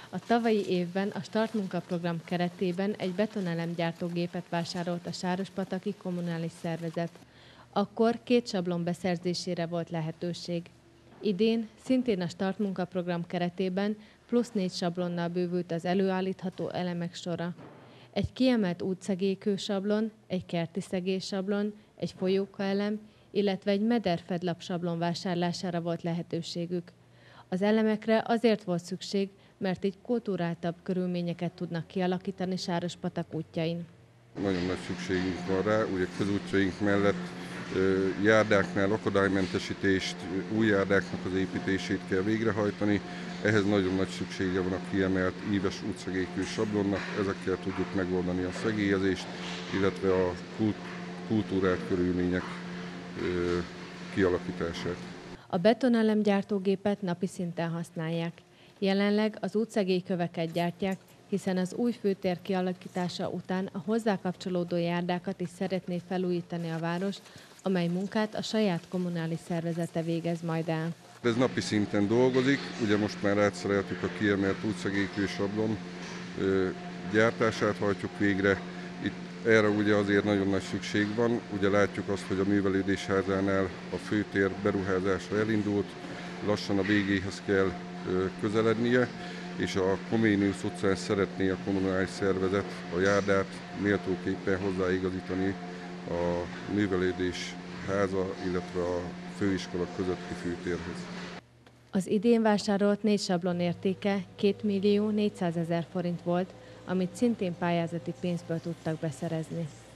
A tavalyi évben a Start munkaprogram keretében egy betonelemgyártógépet vásárolt a sárospataki kommunális szervezet. Akkor 2 sablon beszerzésére volt lehetőség. Idén szintén a Start munkaprogram keretében plusz 4 sablonnal bővült az előállítható elemek sora. Egy kiemelt útszegélykő sablon, egy kerti szegélysablon, egy folyókaelem, illetve egy mederfedlap sablon vásárlására volt lehetőségük. Az elemekre azért volt szükség, mert így kulturáltabb körülményeket tudnak kialakítani Sárospatak útjain. Nagyon nagy szükségünk van rá, ugye közútjaink mellett járdáknál akadálymentesítést, új járdáknak az építését kell végrehajtani. Ehhez nagyon nagy szüksége van a kiemelt íves útszegélykő sablonnak, ezekkel tudjuk megoldani a szegélyezést, illetve a kultúrált körülmények kialakítását. A betonelemgyártógépet napi szinten használják. Jelenleg az útszegélyköveket gyártják, hiszen az új főtér kialakítása után a hozzá kapcsolódó járdákat is szeretné felújítani a város, amely munkát a saját kommunális szervezete végez majd el. Ez napi szinten dolgozik, ugye most már átszereltük a kiemelt útszegélykő sablon gyártását hajtjuk végre. Itt erre ugye azért nagyon nagy szükség van, ugye látjuk azt, hogy a művelődésházánál a főtér beruházása elindult, lassan a végéhez kell közelednie, és a Comenius utcán szeretné a kommunális szervezet a járdát méltóképpen hozzáigazítani a művelődés háza, illetve a főiskola közötti főtérhez. Az idén vásárolt 4 sablon értéke 2.400.000 forint volt, amit szintén pályázati pénzből tudtak beszerezni.